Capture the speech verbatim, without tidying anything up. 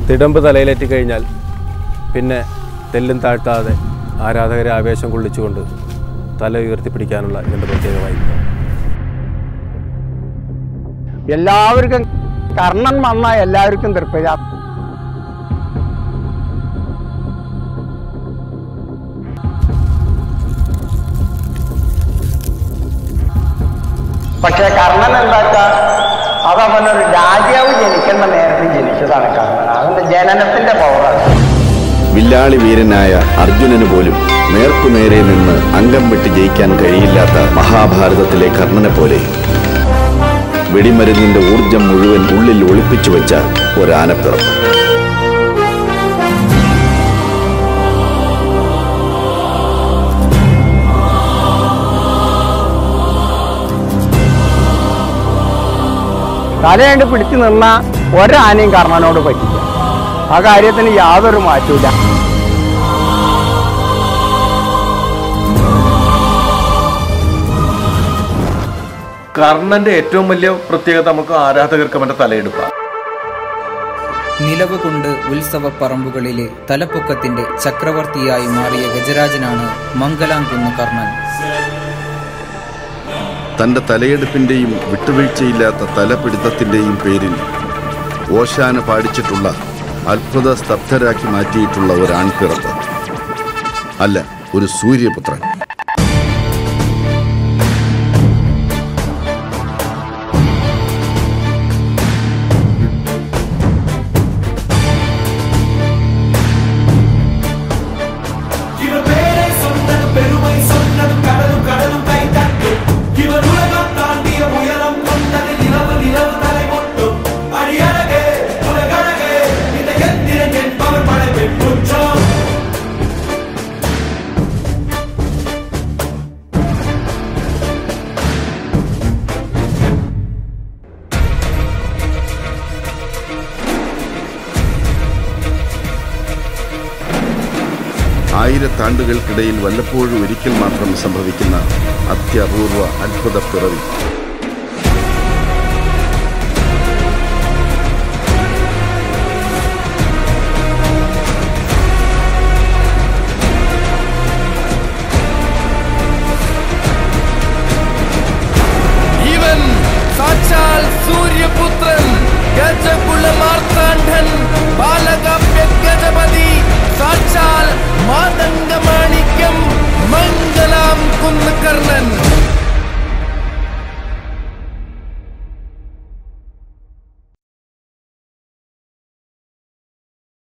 തിടമ്പ് തലയിലേറ്റി കഴിഞ്ഞാൽ പിന്നെ തെല്ലും താഴ്ത്താതെ ആരാധകരെ ആവേശം കൊള്ളിച്ചുകൊണ്ട് തല ഉയർത്തിപ്പിടിക്കാനുള്ള ഇതിൻ്റെ പ്രത്യേകമായിരിക്കും. എല്ലാവർക്കും കർണൻ വന്നാൽ എല്ലാവർക്കും തൃപ്തി. പക്ഷെ കർണൻ എന്താക്ക അതവനൊരു രാജാവ് ജനിക്കുന്ന നേരത്തെ ജനിച്ചതാണ് കർണൻ. അവന്റെ ജനനത്തിന്റെ പവറാണ്. വില്ലാളി വീരനായ അർജുനന് പോലും നേർക്കുനേരെ നിന്ന് അംഗം വിട്ട് ജയിക്കാൻ കഴിയില്ലാത്ത മഹാഭാരതത്തിലെ കർണനെ പോലെ വെടിമരുന്നിന്റെ ഊർജം മുഴുവൻ ഉള്ളിൽ ഒളിപ്പിച്ചു വെച്ച ഒരാനപ്പിറപ്പ്. തലയണ്ട് പിടിച്ചു നിന്ന ഒരാനയും കർണനോട് പറ്റില്ല. ആ കാര്യത്തിന് യാതൊരു മാറ്റമില്ല. കർണന്റെ ഏറ്റവും വലിയ പ്രത്യേകത നമുക്ക് ആരാധകർക്ക് അവന്റെ തലയെടുപ്പാണ്. നിലവ് കൊണ്ട് ഉത്സവ പറമ്പുകളിലെ തലപ്പൊക്കത്തിന്റെ ചക്രവർത്തിയായി മാറിയ ഗജരാജനാണ് മംഗലാംകുന്ന് കർണൻ. തന്റെ തലയെടുപ്പിന്റെയും വിട്ടുവീഴ്ചയില്ലാത്ത തലപിടുത്തത്തിന്റെയും പേരിൽ ഓശാന പാടിച്ചിട്ടുള്ള അത്ഭുത സ്തബ്ധരാക്കി മാറ്റിയിട്ടുള്ള ഒരു ആൺപിറപ്പ് അല്ല, ഒരു സൂര്യപുത്രൻ. ആയിരത്താണ്ടുകൾക്കിടയിൽ വല്ലപ്പോഴും ഒരിക്കൽ മാത്രം സംഭവിക്കുന്ന അത്യപൂർവ അത്ഭുത പിറവി.